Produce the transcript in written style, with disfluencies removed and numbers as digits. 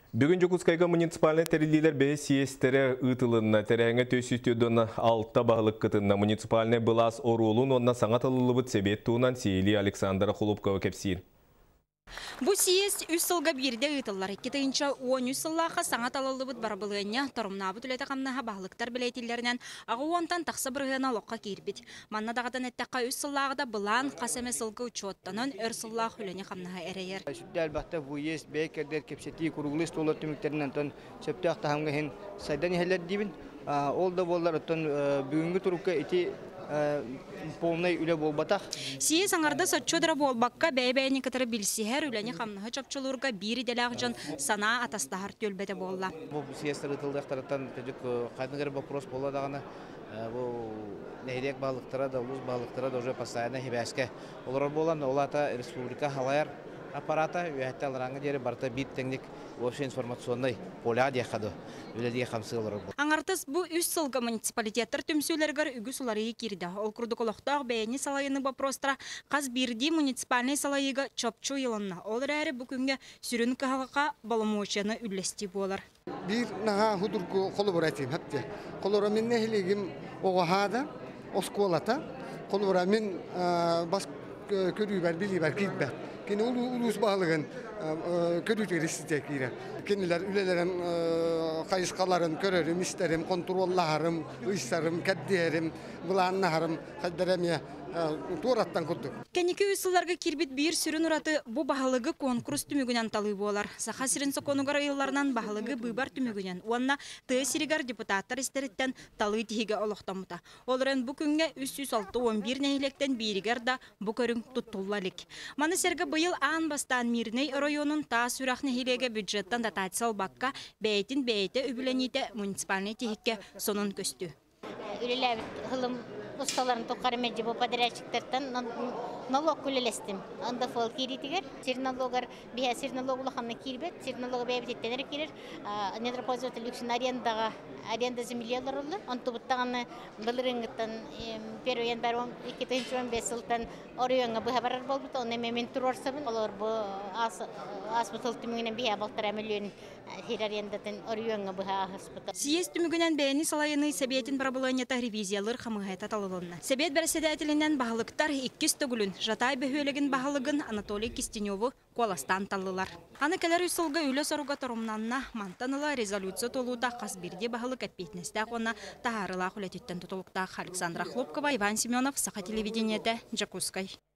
Бүгін Жокускайга муниципальный терилилер бе сиестері ұтылынна терәңі төсүстөдіні алтта бағылық кытынна муниципальный бұлас орулун онна саңат алылыбыт себет туынан Сейли Александра Хулупкова кепсин. Бу съезд үс сылга бирде ыйтыллар. Китайынча 13 сыллаха саңат алылыбыт барбылыгыня торумнабы түләтә камнаха баглыктар билетилләреннән агуонтан такса биргән алокка кирбит. Манна дагыдан әттәкка үс сыллагыда булан касеме сылгы учоттанын өр сыллах хүләне камнаха эрәер. Шүдә әлбәттә бу съезд бәйкәдер кепсети круглый стол төмөктәреннән тон септәк тахамга хен сайдан хәлләр дибин. Ол да боллар тон бүгүнгү турукка ити полный үле болбатах. Сие саңарда соччодра болбакка бәйбәйни кытыры билсиһәр үләне камнаха чапчылурга бири деләгҗан сана атастахар төлбәдә болла. Бу съездтер тылдыктардан төҗүк кайныгыр вопрос болла дагына. Бу нәйрәк балыктара да, улус балыктара да уже постоянно хибәскә. Олар болан олата республика халаяр аппарата үәттәләрәңгә дәре барта бит тәңник вообще информационный поля дияхады. Үләдия хамсылар бу. Аңартыс бу үс сылга муниципалитеттер түмсүләргә үгү сулары кирде. Ол курдуколоктаг бәйни салайыны вопростра каз бирди муниципальный салайыга чопчу йылынна. Ол рәре бүгүнгә сүрүн кахалга балымучаны үлләсти булар. Bir naha hudurku kolaboratif hepti. Kolora min nehligim oğahada, oskolata. Kolora min bas körüber biliber gitber. Kini ulus bağlığın körüteri sitekire. Kiniler ülelerin kayıskaların körürüm, isterim, kontrollarım, ıysarım, keddiyerim, bulanlarım, kadderemiye. Туураттан курдук. Кенеке үсүлләргә кирбит бир сүрүн ураты бу баһалыгы конкурс түмүгүнән талый болар. Саха сирен соконугар ыйларынан баһалыгы быйбар түмүгүнән. Уанна тысиригар депутаттар истериттен талый тиһиге олохтамыта. Олрен бу күнгә 306-11 нәһилектән биригәр да бу көрүң туттуллалык. Маны серге быйыл ан бастан Мирней районун та сүрах нәһилеге бюджеттан дотацияль бакка бәйтин бәйте үбүләните муниципальный тиһиккә сонун көстү. Үлеләр хылым ustaların tokarı mecbu padraçıklardan налог күлелестим. Анда фол киритигер, сирналогар бия сирналоглы ханна кирбет, сирналога бебеттенер кирер, недропользователь үксен аренда землелер улы. Антубуттаганы былырыңгыттан первый январь 2015 жылдан орыйонга бу хабар болбут, оны мен турорсабын. Олар бу аспитал түмүгүнөн бия балтара миллион хир арендатын орыйонга бу аспитал. Съезд түмүгүнөн бэни салайыны себетин проблемата ревизиялар хамыгайта талылынна. Себет берседателинен баһалыктар 2 төгүлүн жатай бөхөлеген баһалыгын Анатолий Кистенёву коластан таллылар. Аны келер үсылга үлө соруга торумнанна мантаныла резолюция толуда кас бирде баһалык аппетнесте кона тахарыла хүлетиттен тутулукта Александра Хлопкова, Иван Семенов, Саха телевидениеде, Жакускай.